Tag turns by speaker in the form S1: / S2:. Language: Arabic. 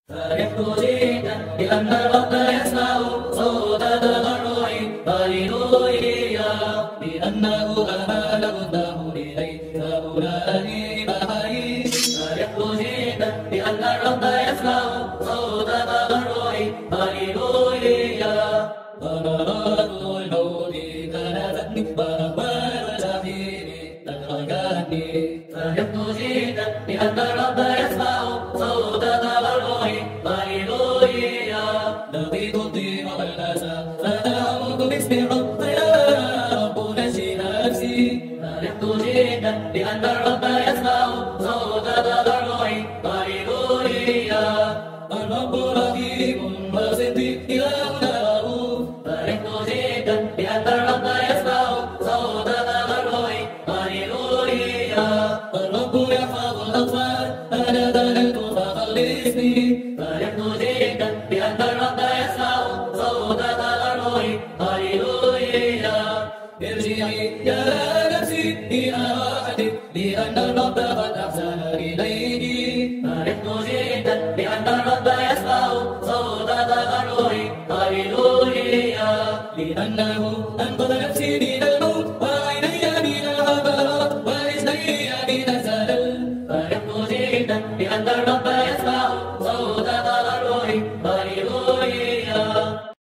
S1: فرحت جدا لأن الرب يسمع صوت تضرعي هاليلويا لأنه أمال قدامه لكي هؤلاء بحري. فرحت جدا لأن الرب يسمع صوت تضرعي هاليلويا قرارات الموت كانتني وأهوال الجحيم تتركني. فرحت جدا لأن الرب يسمع صوت تضرعي هاليلويا لقيت الضيق والأسى فدعوت باسم الرب يا رب نجي نفسي. فرحت جدا لأن الرب يسمع صوت تضرعي هاليلويا الرب رحيم وصديق إلهنا رؤوف. فرحت جدا لأن الرب يسمع صوت تضرعي هاليلويا الرب يحفظ الأطفال أنا ذللت فخلصني. فرحت جدا لأن الرب يسمع صوت تضرعي هاليلويا ارجعي يا نفسي إلى راحتك لأن الرب قد أحسن إليك. فرحت جدا لأن الرب يسمع صوت تضرعي هاليلويا لأنه أنقذ نفسي من الموت